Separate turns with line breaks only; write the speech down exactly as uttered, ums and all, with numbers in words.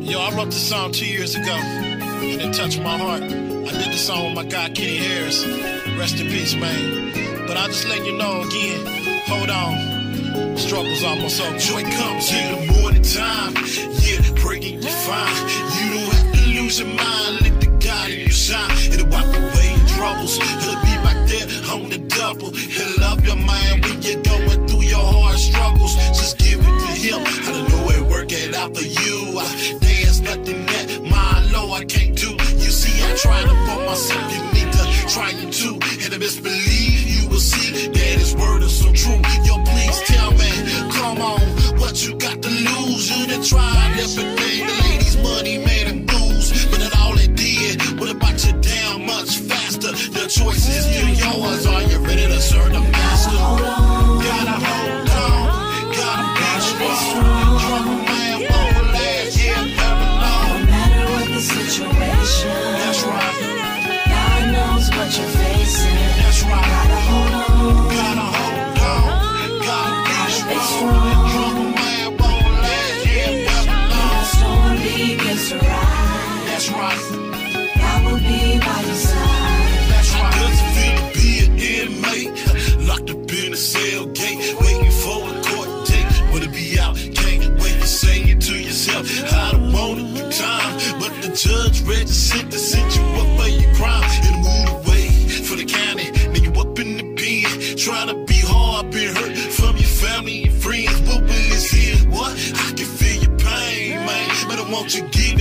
Yo, I wrote this song two years ago, and it touched my heart. I did the song with my guy, Kenny Harris. Rest in peace, man. But I'll just let you know again, hold on. Struggle's almost over. Joy comes in the morning time. Yeah, praying you fine. You don't have to lose your mind. Let the God in you shine. It'll wipe away your troubles. It'll be right there on the double. He'll love your mind when you're going through your hard struggles. Just give it to him. I don't know it work it out for you. I, there's nothing that my low I can't do. You see, I try to put myself. You need to try it too. And I best believe you will see that his word is so true. Yo, please tell me, come on, what you got to lose? You done tried everything. The ladies' money made them lose, but it all it did. What about you down much faster? The choice is still yours. Are you ready to serve the master? Gotta hold on, gotta be strong. Trouble man won't last, yeah, never know.
No matter what the situation,
that's right.
God knows what you're facing.
That's right.
Gotta hold on,
gotta hold on, gotta be strong. Trouble man won't last, yeah, never know.
The storm begins to rise.
That's right.
God will be by your side.
That's right. How does it feel to be an inmate, locked up in a cell gate, waiting for a court date? Wanna be out, can't wait. You're saying to yourself, I don't want it the time, but the judge read the sentence, sent you up for your crime, and move away for the county. Now you up in the pen, trying to be hard, been hurt from your family and friends. What will it say? What? I can feel your pain, man, but I want you to get